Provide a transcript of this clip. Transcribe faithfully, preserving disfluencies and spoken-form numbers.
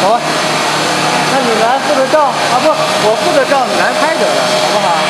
好吧，那你来负责照啊，不，我负责照，你来拍得了，好不好？